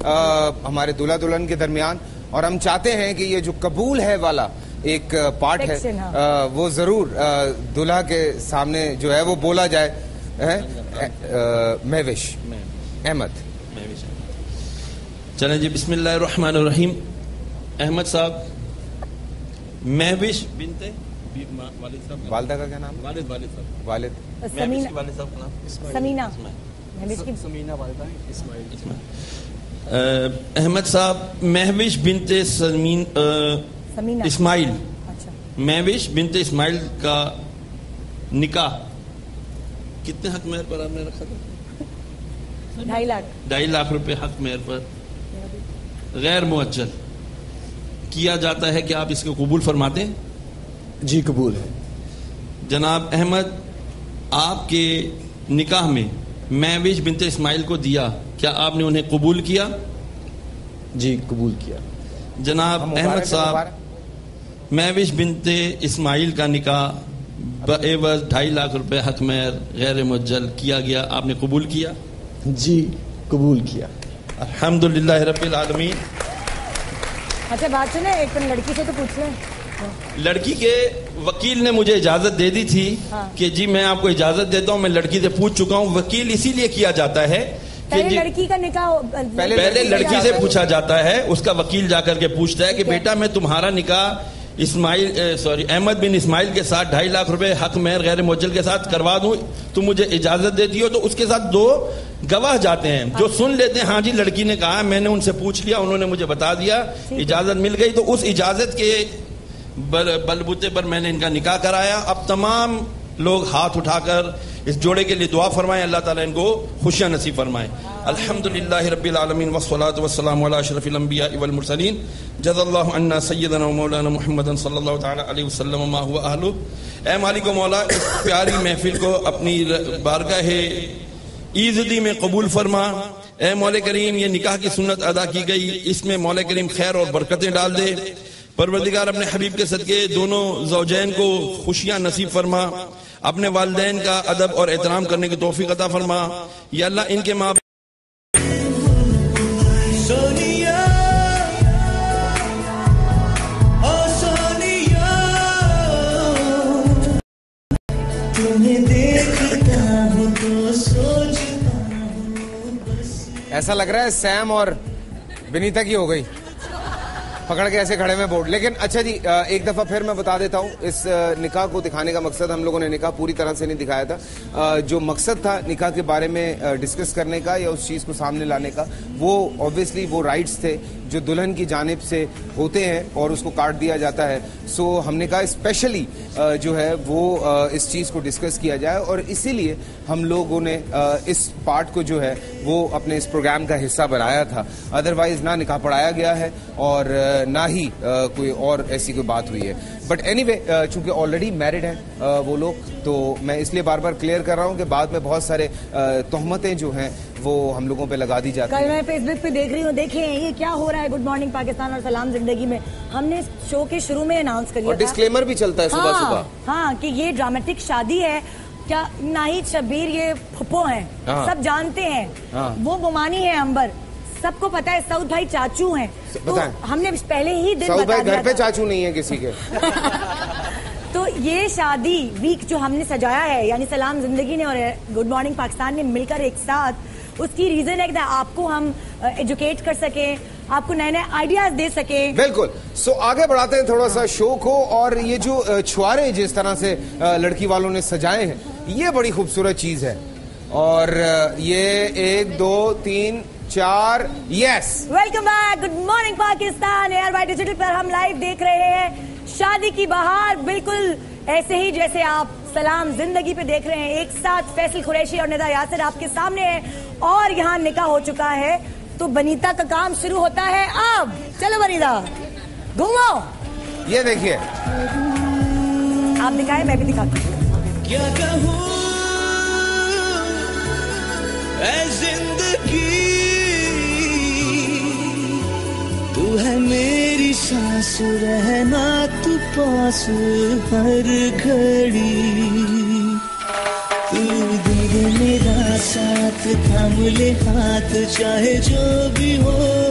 हमारे दूल्हा दुल्हन के दरमियान, और हम चाहते हैं कि ये जो कबूल है वाला एक पार्ट है वो जरूर दूल्हा के सामने जो है वो बोला जाए। महविश अहमद। चलें जी, बिस्मिल्लाहिर्रहमानिर्रहीम। अहमद साहब, महविश बिनते वालिद साहब, वालिदा का क्या नाम? वालिद साहब। वालिद समीना, वालिद साहब का नाम समीना, महविश की समीना, वालिदा इस्माइल। अहमद साहब, महविश बिनते इस्माइल, महविश बिनते इस्माइल का निकाह कितने हक मेहर पर आपने रखा था? 2.5 लाख रुपए हक मेहर पर गैर मुअज्जल किया जाता है। क्या आप इसको कबूल फरमाते हैं? जी कबूल है। जनाब अहमद, आपके निकाह में महविश बिनते इस्माइल को दिया, क्या आपने उन्हें कबूल किया? जी कबूल किया। जनाब अहमद साहब, महविश बिनते इस्माइल का निकाह बएवज 2.5 लाख रुपए हक मेहर गैर मुअज्जल किया गया, आपने कबूल किया? जी कबूल किया। अल्हम्दुलिल्लाह रब्बिल आलमीन। अच्छा बात सुने, एक लड़की से तो पूछ लें। लड़की के वकील ने मुझे इजाजत दे दी थी कि जी मैं आपको इजाजत देता हूँ, मैं लड़की से पूछ चुका हूँ। वकील इसीलिए किया जाता है कि पहले लड़की का निकाह पहले लड़की से पूछा जाता है, उसका वकील जाकर के पूछता है कि बेटा मैं तुम्हारा निकाह अहमद बिन इस्माइल के साथ 2.5 लाख रुपए हक मेहर गैर मुअज्जल के साथ करवा दूं, तुम मुझे इजाजत देती हो? तो उसके साथ 2 गवाह जाते हैं जो सुन लेते हैं, हाँ जी लड़की ने कहा, मैंने उनसे पूछ लिया, उन्होंने मुझे बता दिया, इजाजत मिल गई। तो उस इजाजत के बलबूते पर मैंने इनका निकाह कराया। अब तमाम लोग हाथ उठाकर इस जोड़े के लिए दुआ फरमाएं, अल्लाह ताला इनको खुशियां नसीब फरमाए। अल्हम्दुलिल्लाहि रब्बिल आलमीन वस्सलातु वस्सलामु अला अशरफिल अंबिया वल मुरसलीन जज़ल्लाहु अन्ना सय्यदना व मौलाना मुहम्मदन सल्लल्लाहु तआला अलैहि वसल्लम मा हुवा अहलु। ऐ मालिक व मौला, इस प्यारी महफिल को अपनी बारगाह ईज़दी में कबूल फरमा। ऐ मौला करीम, ये निकाह की सुन्नत अदा की गई, इसमें मौला करीम खैर और बरकतें डाल दे। परवरदिगार अपने हबीब के सदके दोनों ज़ौजैन को खुशियां नसीब फरमा, अपने वालिदैन का अदब और एहतराम करने की तौफीक अता फरमा। या अल्लाह इनके माँ ऐसा लग रहा है सैम और विनीता की हो गई, पकड़ के ऐसे खड़े में बोर्ड। लेकिन अच्छा जी, एक दफा फिर मैं बता देता हूँ, इस निकाह को दिखाने का मकसद, हम लोगों ने निकाह पूरी तरह से नहीं दिखाया था। जो मकसद था निकाह के बारे में डिस्कस करने का या उस चीज़ को सामने लाने का, वो ऑब्वियसली वो राइट्स थे जो दुल्हन की जानिब से होते हैं और उसको काट दिया जाता है। सो हमने कहा स्पेशली जो है वो इस चीज़ को डिस्कस किया जाए, और इसीलिए हम लोगों ने इस पार्ट को जो है वो अपने इस प्रोग्राम का हिस्सा बनाया था। अदरवाइज ना निकाह पढ़ाया गया है और ना ही कोई और ऐसी कोई बात हुई है। बट एनीवे, चूंकि ऑलरेडी मैरिड हैं वो लोग, तो मैं इसलिए बार बार क्लियर कर रहा हूँ कि बाद में बहुत सारे तोहमतें जो हैं वो हम लोगों पे लगा दी जाती है। कल मैं फेसबुक पे देख रही हूँ, देखें ये क्या हो रहा है गुड मॉर्निंग पाकिस्तान और सलाम जिंदगी में। हमने शो के शुरू में अनाउंस कर दिया, डिस्क्लेमर भी चलता है सुबह सुबह, हाँ, कि ये ड्रामेटिक शादी है। क्या नाहिद शब्बीर ये फुप्पो हैं, सब जानते हैं, वो बुमानी है अंबर, सबको पता है, सऊद भाई चाचू हैं। तो हमने पहले ही दिन सऊद भाई घर पे चाचू नहीं है किसी के। तो ये शादी वीक जो हमने सजाया है, यानी सलाम जिंदगी ने और गुड मॉर्निंग पाकिस्तान ने मिलकर एक साथ, उसकी रीजन है कि आपको हम एजुकेट कर सके, आपको नए नए आइडियाज दे सके। बिल्कुल। सो आगे बढ़ाते हैं थोड़ा सा शो को, और ये जो छुआरे जिस तरह से लड़की वालों ने सजाए हैं, ये बड़ी खूबसूरत चीज है। और ये 1 2 3 4 yes, welcome back good morning Pakistan. Air by digital पर हम लाइव देख रहे हैं शादी की बहार, बिल्कुल ऐसे ही जैसे आप सलाम जिंदगी पे देख रहे हैं। एक साथ फैसल कुरैशी और निदा यासिर आपके सामने है, और यहाँ निकाह हो चुका है, तो बनीता का काम शुरू होता है अब। चलो बनीता घूमो, ये देखिए, आप दिखाएं मैं भी दिखाती हूँ। क्या कहूँ ऐ जिंदगी, तू है मेरी सांस, रहना तू पास हर घड़ी, तू दे मेरा साथ, थाम ले हाथ, चाहे जो भी हो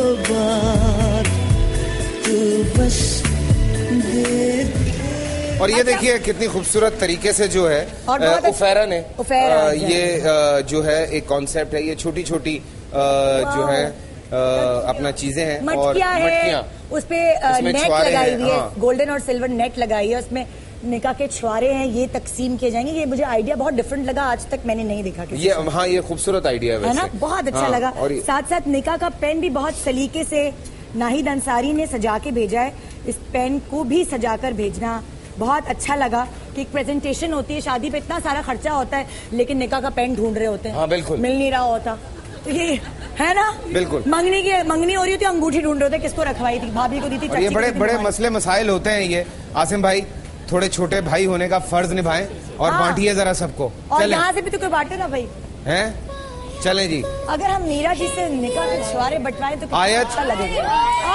और ये देखिए कितनी खूबसूरत तरीके से जो है उफेरा ने ये जो है एक कॉन्सेप्ट है, ये छोटी छोटी जो है अपना चीजें हैं और मटकियां, उस पे नेट लगाई हुई है, गोल्डन और सिल्वर नेट लगाई है, उसमें निकाह के छुआरे हैं, ये तकसीम किए जाएंगे। ये मुझे आइडिया बहुत डिफरेंट लगा, आज तक मैंने नहीं देखा किसी ये। हाँ, ये खूबसूरत आइडिया है ना, बहुत अच्छा लगा। और साथ साथ निकाह का पेन भी बहुत सलीके से नाहिद अंसारी ने सजा के भेजा है। इस पेन को भी सजाकर भेजना बहुत अच्छा लगा कि एक प्रेजेंटेशन होती है, शादी पे इतना सारा खर्चा होता है, लेकिन निकाह का पेन ढूंढ रहे होते हैं। हाँ, बिल्कुल मिल नहीं रहा होता, तो ये है ना, बिल्कुल मंगनी हो रही होती, अंगूठी ढूंढ रहे होते, किसको रखवाई थी, भाभी को दी थी। ये बड़े बड़े मसले मसाइल होते हैं। ये आसिम भाई थोड़े छोटे भाई होने का फर्ज निभाएं और बांटिए जरा सबको। और यहाँ से भी तो कोई बांटे ना भाई, हैं? चलें जी। अगर हम मीरा जी से निकाह के छुआरे बंटवाएं तो आयत अच्छा लगेगा।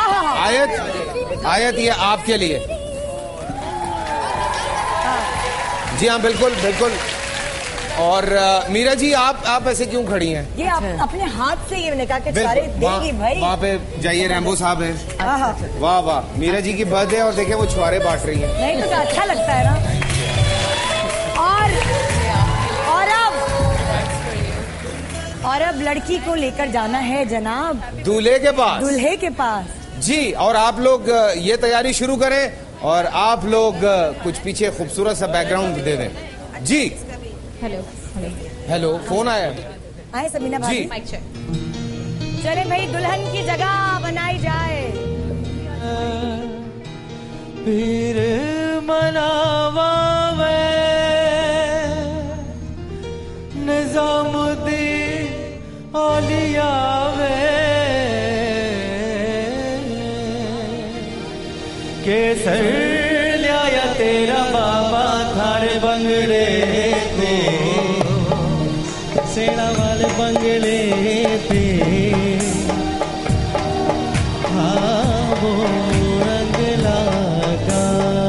आयत ये आपके लिए। जी हाँ, बिल्कुल बिल्कुल। और मीरा जी आप ऐसे क्यों खड़ी हैं? ये अपने हाथ से ये निकाह के छुआरे देगी भाई। वहाँ पे जाइए, रैम्बो साहब हैं। वाह वाह, मीरा जी की बर्थडे और देखे वो छुआरे बांट रही हैं। नहीं तो अच्छा लगता है ना। और अब लड़की को लेकर जाना है जनाब दूल्हे के पास। दूल्हे के पास जी। और आप लोग ये तैयारी शुरू करें और आप लोग कुछ पीछे खूबसूरत सा बैकग्राउंड दे दें। जी। हेलो हेलो, फोन आया। आए सबीना भाभी। चले भाई, दुल्हन की जगह बनाई जाए। पीर मनावा निजामुद्दीन औलिया केसर लिया तेरा बाबा थारे बंगले थे, सेना वाले बंगले थे। हाँ वो रंग लागा,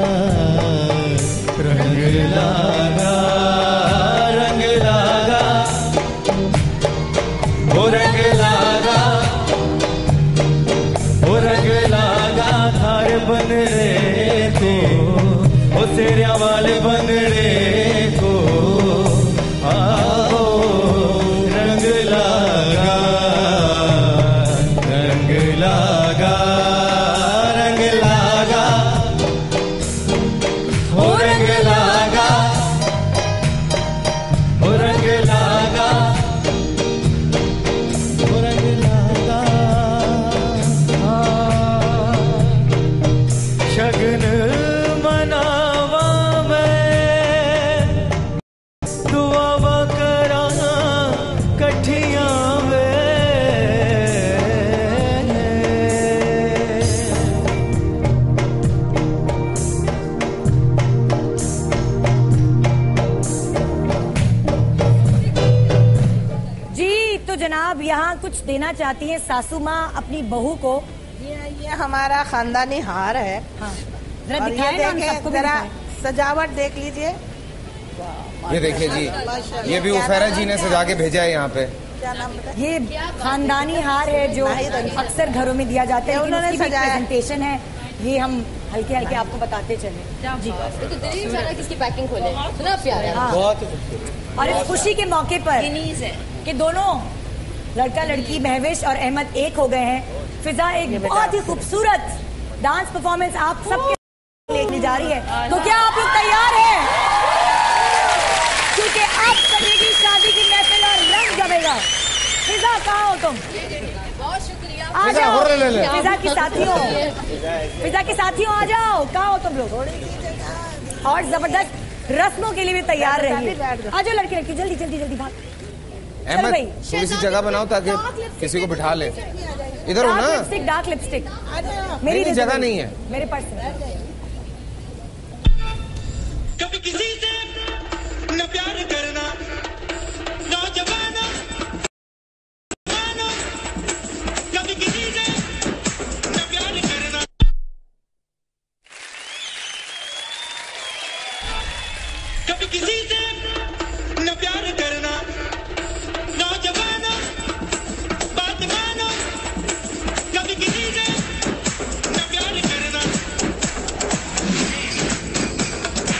रंग लागा, रंग लागा, वो रंग लागा, वो रंग लागा थार बन रहे को, वो सेरिया वाले बन रहे को। आओ रंग लागा, रंग लागा, रंग लागा, वो रंग लागा, वो रंग लागा, वो रंग लागा। शगन मनावा मैं, दुआवा करा कठियां वे। जी तो जनाब यहाँ कुछ देना चाहती हैं सासू माँ अपनी बहू को। ये हमारा खानदानी हार है। हाँ, और ये देखें, जरा सजावट देख लीजिए। ये देखिए जी, ये भी उफेरा जी ने सजा के भेजा है यहाँ पे। क्या नाम बताया? ये खानदानी हार है जो अक्सर घरों में दिया जाता है, उन्होंने सजाया। प्रेजेंटेशन है, ये हम हल्के हल्के आपको बताते चले जी। तो दिल ही चाह रहा किसकी पैकिंग खोले, सुना प्यारा। हाँ। और इस खुशी के मौके पर कि दोनों लड़का लड़की महविश और अहमद एक हो गए हैं, फिजा एक बहुत ही खूबसूरत डांस परफॉर्मेंस आप सबके लेने जा रही है। तो क्या आप लोग तैयार हैं? क्योंकि आप सभी की शादी की महफिल और रंग जमेगा। फिजा कहाँ हो तुम? बहुत शुक्रिया। आ जाओ फिजा की साथियों, फिजा के साथियों आ जाओ। कहाँ हो तुम लोग? और जबरदस्त रस्मों के लिए भी तैयार रहिए। आ जाओ लड़की लड़की, जल्दी जल्दी जल्दी भाग। अहमद, थोड़ी सी जगह बनाओ ताकि किसी को बिठा ले। इधर हो ना। Lipstick, dark lipstick. मेरी जगह नहीं है मेरे पास। कभी किसी से न प्यार करना, नौजवानों, कभी किसी से न प्यार करना, कभी किसी से न प्यार करना। नौजवानों बात मानो, कभी किसी से न प्यार करना।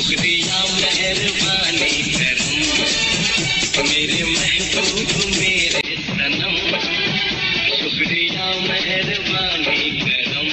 शुक्रिया मेहरबानी करम मेरे महबूब मेरे सनम शुक्रिया मेहरबानी करम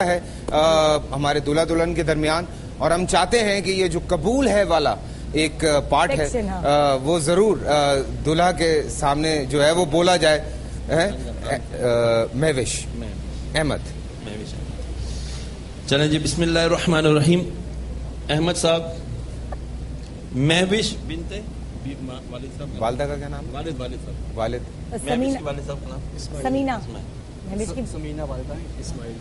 है हमारे दूल्हा दुल्हन के दरमियान, और हम चाहते हैं कि ये जो कबूल है वाला एक पार्ट है वो जरूर दूल्हा के सामने जो है वो बोला जाए। महविश अहमद। चलें जी, बिस्मिल्लाहिर्रहमानिर्रहीम। अहमद साहब, महविश बिनते वालिद साहब, वालिदा का क्या नाम? वालिद साहब, वालिद महविश की वालिद साहब का नाम समीना। समीना वालिदा इस्माइल।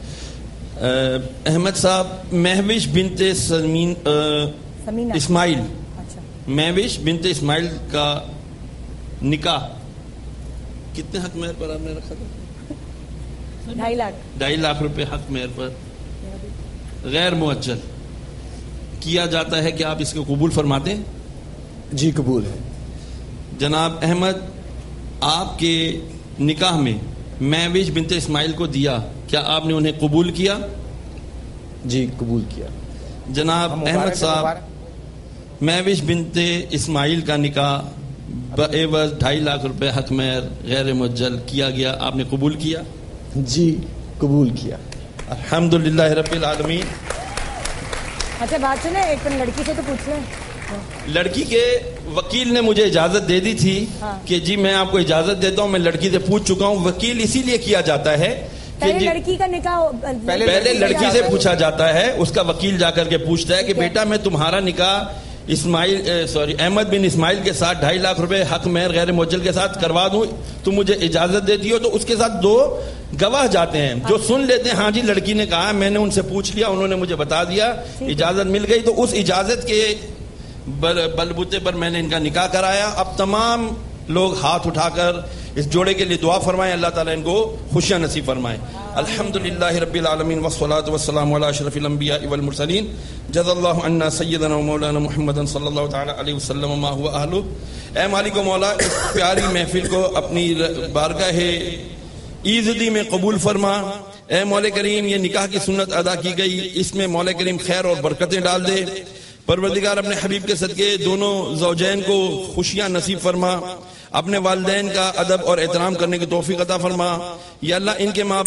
अहमद साहब, महविश बिनते समीना इस्माइल, अच्छा, महविश बिनते इस्माइल का निकाह कितने हक मेहर पर आपने रखा था? 2.5 लाख। 2.5 लाख रुपए हक मेहर पर गैर मुअज्जल किया जाता है। क्या आप इसको कबूल फरमाते हैं? जी कबूल है। जनाब अहमद, आपके निकाह में महविश बिनते इस्माइल को दिया, क्या आपने उन्हें कबूल किया? जी कबूल किया। जनाब अहमद साहब, महविश बिनते इस्माइल का निकाह बएवज 2.5 लाख रुपए हक मेहर गैर मुअज्जल किया गया, आपने कबूल किया? जी कबूल किया। अल्हम्दुलिल्लाह रब्बिल आलमीन। अच्छा बात सुने, एक तो लड़की से तो पूछ लें। लड़की के वकील ने मुझे इजाजत दे दी थी कि जी मैं आपको इजाजत देता हूं, मैं लड़की से पूछ चुका हूं। वकील इसीलिए किया जाता है कि पहले लड़की का निकाह पहले लड़की से पूछा जाता है, उसका वकील जाकर के पूछता है कि बेटा मैं तुम्हारा निकाह अहमद बिन इस्माइल के साथ 2.5 लाख रुपए हक मेहर गैर मुअज्जल के साथ करवा दूं, तुम मुझे इजाजत देती हो? तो उसके साथ 2 गवाह जाते हैं जो सुन लेते हैं, हाँ जी लड़की ने कहा, मैंने उनसे पूछ लिया, उन्होंने मुझे बता दिया, इजाजत मिल गई। तो उस इजाजत के बलबूते पर मैंने इनका निकाह कराया। अब तमाम लोग हाथ उठाकर इस जोड़े के लिए दुआ फरमाएं, अल्लाह ताला इनको खुशियां नसीब फरमाएं। अल्हम्दुलिल्लाहि रब्बिल आलमीन वस्सलातु वस्सलामु अला अशरफिल अंबिया वल मुरसलीन जज़ल्लाहु अन्ना सय्यदना व मौलाना मुहम्मदन सल्लल्लाहु तआला अलैहि वसल्लम मा हुवा अहलु। ऐ मालिक व मौला, इस प्यारी महफिल को अपनी बारगाह ईज़दी में कबूल फरमा। ऐ मौला करीम, ये निकाह की सुन्नत अदा की गई, इसमें मौला करीम खैर और बरकतें डाल दे। परवरदिगार अपने हबीब के सदके दोनों ज़ौजैन को खुशियां नसीब फरमा, अपने वालिदैन का अदब और एहतराम करने की तौफीक अता फरमा। या अल्लाह इनके माँ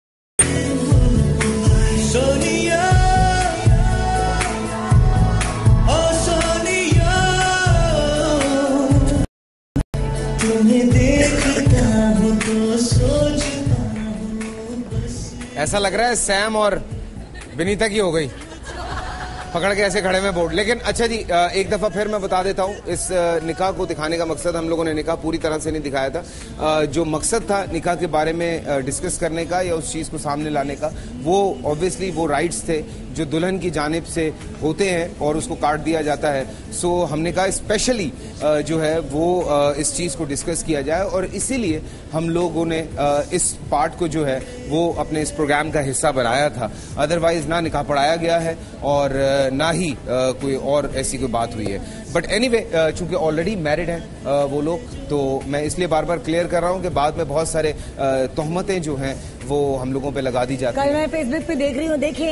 ऐसा लग रहा है सैम और विनीता की हो गई, पकड़ के ऐसे खड़े में बोर्ड। लेकिन अच्छा जी, एक दफा फिर मैं बता देता हूँ, इस निकाह को दिखाने का मकसद, हम लोगों ने निकाह पूरी तरह से नहीं दिखाया था। जो मकसद था निकाह के बारे में डिस्कस करने का या उस चीज़ को सामने लाने का, वो ऑब्वियसली वो राइट्स थे जो दुल्हन की जानिब से होते हैं और उसको काट दिया जाता है। सो हमने कहा स्पेशली जो है वो इस चीज़ को डिस्कस किया जाए, और इसीलिए हम लोगों ने इस पार्ट को जो है वो अपने इस प्रोग्राम का हिस्सा बनाया था। अदरवाइज ना निकाह पढ़ाया गया है और ना ही कोई और ऐसी कोई बात हुई है। बट एनीवे, चूंकि ऑलरेडी मैरिड हैं वो लोग, तो मैं इसलिए बार बार क्लियर कर रहा हूँ कि बाद में बहुत सारे तोहमतें जो हैं वो हम लोगों पे लगा दी जाती हैं। कल मैं फेसबुक पे देख रही हूँ, देखें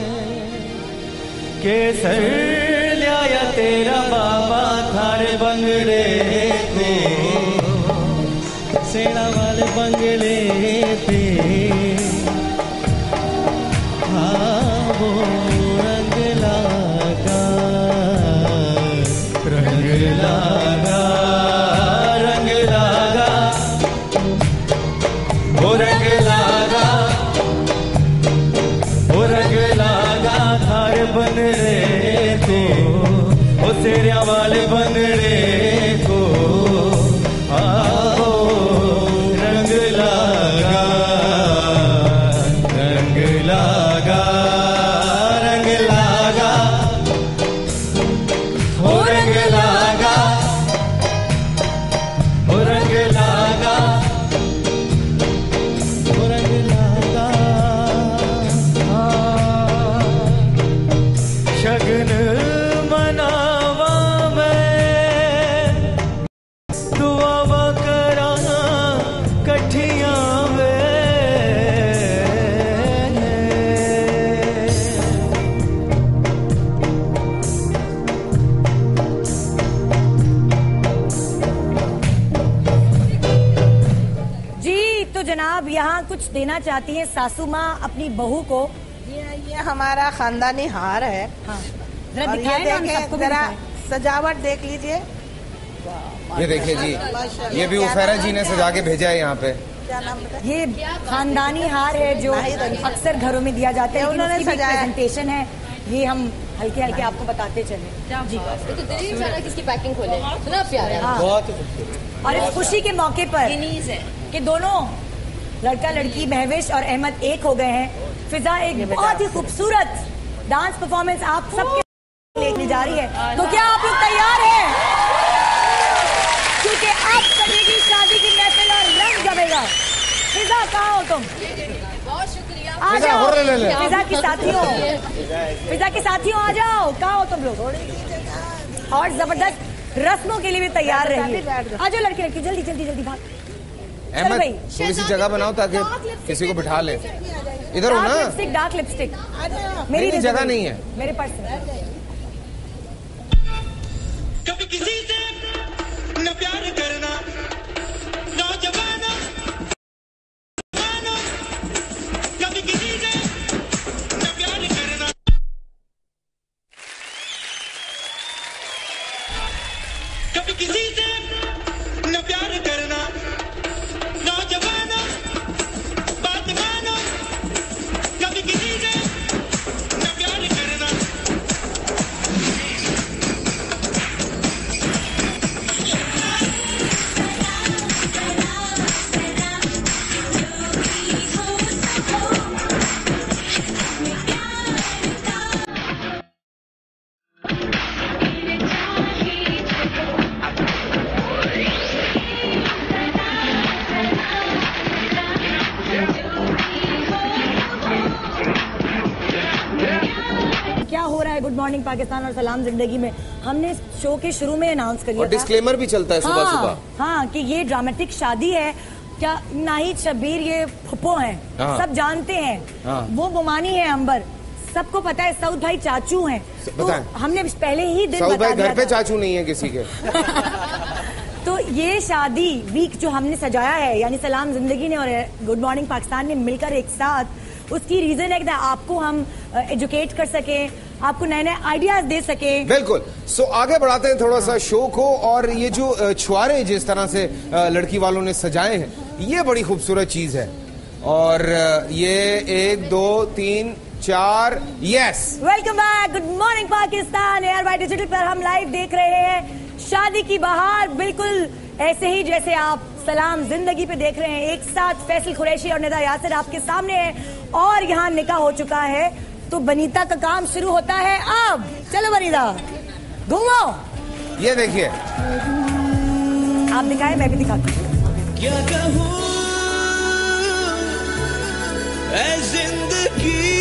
केसर लिया तेरा बाबा थारे बंगड़े थे, सेना वाले बंगले थे, हाँ वो रंग लागा, रंग लागा, रंग लागा, वो रंग लागा, वो रंग लागा, थार बन रहे थे, वो सेरिया वाले बंगड़े को, आओ रंग लागा, रंग लागा, रंग लागा, वो रंग लागा, वो रंग लागा, वो रंग लागा, शगन मनावा मैं, दुआवा करा कठिया में, जी। तो जनाब यहाँ कुछ देना चाहती हैं सासू माँ अपनी बहू को? ये हमारा खानदानी हार है। हाँ, और जरा ये दिखाएं ना, हम देखें, सबको भी जरा दिखाएं। सजावट देख लीजिए। ये देखिए जी, ये भी उफेरा जी ने सजा के भेजा है यहाँ पे। क्या नाम बताया? ये खानदानी हार है जो अक्सर घरों में दिया जाता है, उन्होंने लेकिन उसकी भी सजाया है। प्रेजेंटेशन है, ये हम हल्के हल्के आपको बताते चले जी। तो दिल ही नहीं चाह रहा कि इसकी पैकिंग खोले, इतना प्यार है। हाँ। बहुत ही खूबसूरत। और इस खुशी के मौके पर कि दोनों लड़का लड़की महविश और अहमद एक हो गए हैं, फिजा एक बहुत ही खूबसूरत डांस परफॉर्मेंस आप सबके लेके जा रही है। तो क्या आप लोग तैयार हैं? क्योंकि आप सभी की शादी की महफिल और रंग जमेगा। फिजा कहाँ हो तुम? बहुत शुक्रिया। आ फिजा, जाओ ले ले। फिजा की साथियों, फिजा की साथियों आ जाओ। कहाँ हो तुम लोग? और जबरदस्त रस्मों के लिए भी तैयार रहिए। आ जाओ लड़की लड़की, जल्दी जल्दी जल्दी भाग। अहमद भाई। थोड़ी सी जगह बनाओ ताकि किसी को बिठा ले। इधर हो ना, डार्क लिपस्टिक मेरी जगह नहीं है मेरे पास है। कभी किसी से न प्यार करना, नौजवाना कभी किसी से न प्यार करना, कभी किसी से न प्यार करना, नौजवाना बात मानो, कभी किसी से न प्यार करना। क्या हो रहा है गुड मॉर्निंग पाकिस्तान और सलाम जिंदगी में? हमने शो के शुरू में अनाउंस कर दिया और डिस्क्लेमर भी चलता है सुबह सुबह। हाँ कि ये ड्रामेटिक शादी है। क्या नाहिद शब्बीर ये फुप्पो हैं, हाँ। सब जानते हैं। हाँ। वो गुमानी है अंबर, सबको पता है। सऊद भाई चाचू हैं, तो बताएं। हमने पहले ही दिन सऊद बता भाई दिया घर पे था। चाचू नहीं है किसी के। तो ये शादी वीक जो हमने सजाया है, यानी सलाम जिंदगी ने और गुड मॉर्निंग पाकिस्तान ने मिलकर एक साथ, उसकी रीजन है कि आपको हम एजुकेट कर सके, आपको नए नए आइडियाज दे सके। बिल्कुल। सो आगे बढ़ाते हैं थोड़ा सा शो को। और ये जो छुआरे जिस तरह से लड़की वालों ने सजाए हैं, ये बड़ी खूबसूरत चीज है। और ये 1 2 3 4 yes. Welcome back good morning Pakistan. Air digital पर हम लाइव देख रहे हैं शादी की बहार, बिल्कुल ऐसे ही जैसे आप सलाम जिंदगी पे देख रहे हैं। एक साथ फैसल कुरैशी और निदा यासिर आपके सामने है और यहाँ निकाह हो चुका है, तो बनीता का काम शुरू होता है अब। चलो बनीता घूमो। ये देखिए, आप दिखाएं, मैं भी दिखाती हूँ। क्या कहूँ ऐ जिंदगी,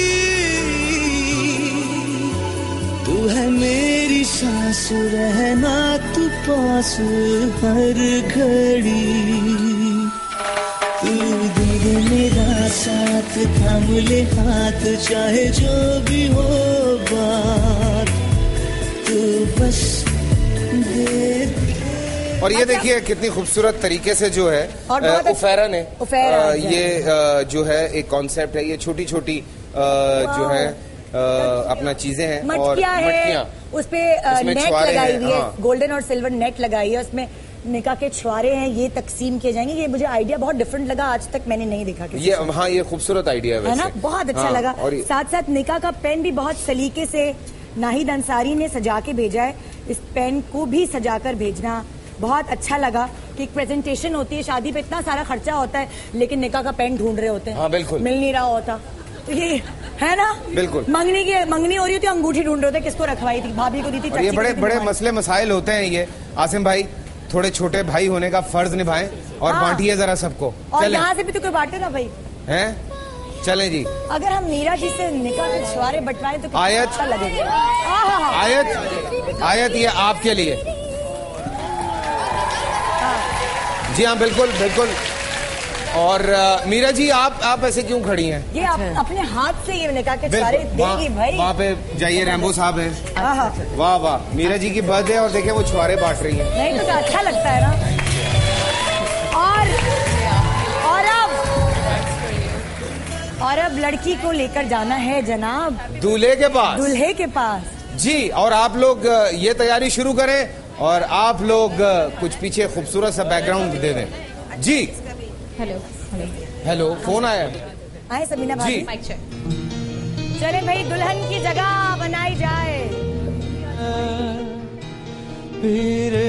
तू है मेरी सांस, रहना तू पास हर घड़ी, तू दे मेरा साथ, थाम ले हाथ, चाहे जो भी हो बात, तू बस दे। और ये देखिए कितनी खूबसूरत तरीके से जो है और बहुत उफेरा ने उफेरा ये जो है एक कॉन्सेप्ट है, ये छोटी छोटी जो है अपना चीजें हैं और मटकियां है, उस पे नेट लगाई हुई है, हाँ। गोल्डन और सिल्वर नेट लगाई है, उसमें निकाह के छुआरे हैं, ये तकसीम किए जाएंगे। ये मुझे आइडिया बहुत डिफरेंट लगा, आज तक मैंने नहीं देखा किसी ये से। हाँ, ये खूबसूरत आइडिया है है ना, वैसे। बहुत अच्छा हाँ, लगा। और साथ साथ निकाह का पेन भी बहुत सलीके से नाहिद अंसारी ने सजा के भेजा है। इस पेन को भी सजाकर भेजना बहुत अच्छा लगा कि एक प्रेजेंटेशन होती है, शादी पे इतना सारा खर्चा होता है, लेकिन निकाह का पेन ढूंढ रहे होते हैं। हाँ, बिल्कुल। मिल नहीं रहा होता, तो ये है ना, बिल्कुल। मंगनी हो रही थी, अंगूठी ढूंढ रहे होते, किसको रखवाई थी, भाभी को दी थी, और ये चाची को बड़े दी थी, बड़े भगवान। मसले मसाइल होते हैं। ये आसिम भाई थोड़े छोटे भाई होने का फर्ज निभाएं और हाँ। बांटिए जरा सबको। और चलें, यहाँ से भी तो कोई बांटे ना भाई। हैं? चलें जी। अगर हम मीरा जी से निकाह के छुआरे बंटवाएं तो कितना आयत। अच्छा लगेगा। आहा। आयत ये आपके लिए। जी हाँ, बिल्कुल बिल्कुल। और मीरा जी आप ऐसे क्यों खड़ी हैं? ये आप अपने हाथ से ये निकाह के छुआरे देगी भाई। वहाँ पे जाइए, रैम्बो साहब हैं। आहा। वाह वाह, मीरा जी की बर्थडे और देखें वो छुआरे बांट रही हैं। नहीं तो क्या अच्छा लगता है ना। और अब और अब लड़की को लेकर जाना है जनाब दूल्हे के पास। दूल्हे के पास जी, और आप लोग ये तैयारी शुरू करें और आप लोग कुछ पीछे खूबसूरत सा बैकग्राउंड दे दें। जी हेलो हेलो, फोन आया। आए समीना भाभी। जी। Mike check. चले भाई, दुल्हन की जगह बनाई जाए। फिर